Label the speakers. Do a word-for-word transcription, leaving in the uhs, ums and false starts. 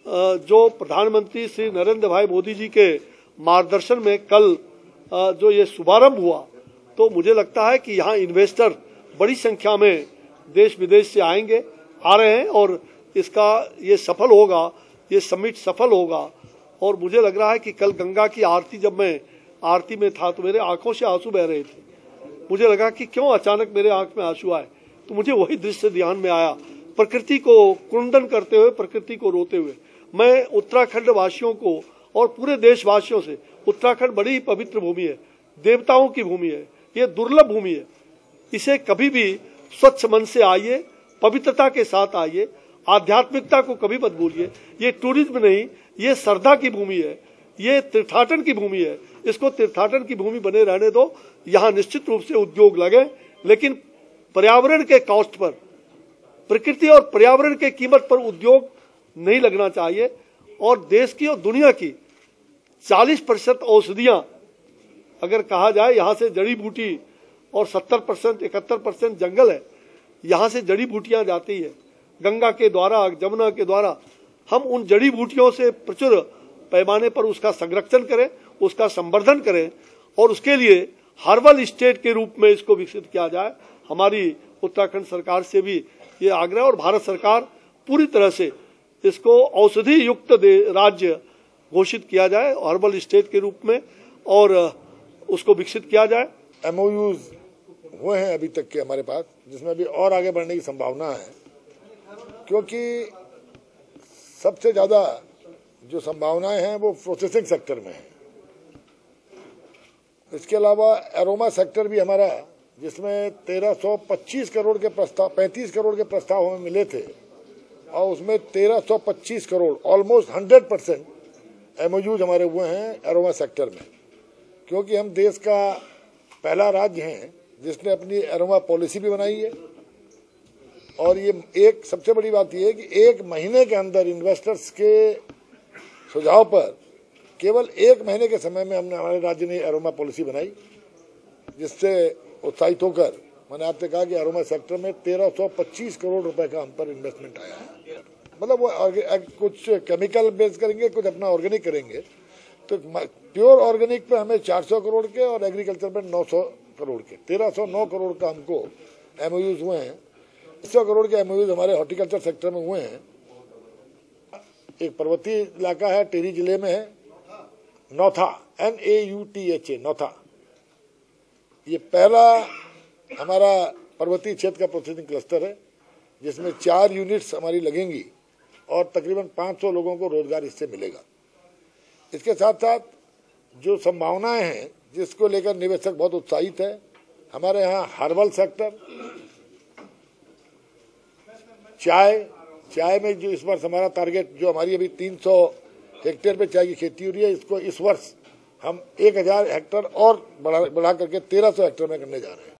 Speaker 1: जो प्रधानमंत्री श्री नरेंद्र भाई मोदी जी के मार्गदर्शन में कल जो ये शुभारंभ हुआ, तो मुझे लगता है कि यहाँ इन्वेस्टर बड़ी संख्या में देश विदेश से आएंगे, आ रहे हैं और इसका ये सफल होगा, ये समिट सफल होगा। और मुझे लग रहा है कि कल गंगा की आरती, जब मैं आरती में था तो मेरे आंखों से आंसू बह रहे थे। मुझे लगा कि क्यों अचानक मेरे आंख में आंसू आए, तो मुझे वही दृश्य ध्यान में आया, प्रकृति को क्रंदन करते हुए, प्रकृति को रोते हुए। मैं उत्तराखंड वासियों को और पूरे देशवासियों से, उत्तराखंड बड़ी ही पवित्र भूमि है, देवताओं की भूमि है, ये दुर्लभ भूमि है, इसे कभी भी स्वच्छ मन से आइए, पवित्रता के साथ आइए, आध्यात्मिकता को कभी मत भूलिए। ये टूरिज्म नहीं, ये श्रद्धा की भूमि है, ये तीर्थाटन की भूमि है, इसको तीर्थाटन की भूमि बने रहने दो। यहाँ निश्चित रूप से उद्योग लगे, लेकिन पर्यावरण के कॉस्ट पर, प्रकृति और पर्यावरण के कीमत पर उद्योग नहीं लगना चाहिए। और देश की और दुनिया की चालीस प्रतिशत औषधियां अगर कहा जाए, यहाँ से जड़ी बूटी, और सत्तर परसेंट इकहत्तर परसेंट जंगल है, यहाँ से जड़ी बूटियां जाती है गंगा के द्वारा, जमुना के द्वारा। हम उन जड़ी बूटियों से प्रचुर पैमाने पर उसका संरक्षण करें, उसका संवर्धन करें, और उसके लिए हर्बल स्टेट के रूप में इसको विकसित किया जाए। हमारी उत्तराखंड सरकार से भी ये आग्रह, और भारत सरकार पूरी तरह से इसको औषधि युक्त राज्य घोषित किया जाए, हर्बल स्टेट के रूप में, और उसको विकसित किया जाए।
Speaker 2: एमओयूज हुए हैं अभी तक के हमारे पास, जिसमें भी और आगे बढ़ने की संभावना है, क्योंकि सबसे ज्यादा जो संभावनाएं हैं वो प्रोसेसिंग सेक्टर में है। इसके अलावा एरोमा सेक्टर भी हमारा, जिसमें तेरह सौ पच्चीस करोड़ के प्रस्ताव, पैंतीस करोड़ के प्रस्ताव हमें मिले थे, और उसमें तेरह सौ पच्चीस crore, almost hundred percent MOUs हमारे हुए हैं एरोमा सेक्टर में। क्योंकि हम देश का पहला राज्य हैं जिसने अपनी एरोमा पॉलिसी भी बनाई है, और ये एक सबसे बड़ी बात यह है कि एक महीने के अंदर इन्वेस्टर्स के सुझाव पर केवल एक महीने के समय में हमने, हमारे राज्य ने एरोमा पॉलिसी बनाई, जिससे उत्साहित होकर मैंने आपसे कहा कि एरोमा सेक्टर में तेरह सौ पच्चीस करोड़ रुपए का हम पर इन्वेस्टमेंट आया है। मतलब वो कुछ केमिकल बेस करेंगे, कुछ अपना ऑर्गेनिक करेंगे, तो प्योर ऑर्गेनिक पे हमें चार सौ करोड़ के और एग्रीकल्चर पे नौ सौ करोड़ के, तेरह सौ नौ करोड़ का हमको एमओयूज हुए हैं। सौ करोड़ के एमओयूज हमारे हॉर्टिकल्चर सेक्टर में हुए हैं। एक पर्वतीय इलाका है, टिहरी जिले में है, Nautha, N A U T H A, Nautha. ये पहला हमारा पर्वतीय क्षेत्र का प्रोसेसिंग क्लस्टर है, जिसमें चार यूनिट्स हमारी लगेंगी और तकरीबन पाँच सौ लोगों को रोजगार इससे मिलेगा। इसके साथ साथ जो संभावनाएं हैं, जिसको लेकर निवेशक बहुत उत्साहित है, हमारे यहाँ हर्बल सेक्टर, चाय, चाय में जो इस वर्ष हमारा टारगेट, जो हमारी अभी तीन सौ हेक्टेयर पे चाय की खेती हो रही है, इसको इस वर्ष हम एक हजार हेक्टेयर और बढ़ा बढ़ा करके तेरह सौ हेक्टेयर में करने जा रहे हैं।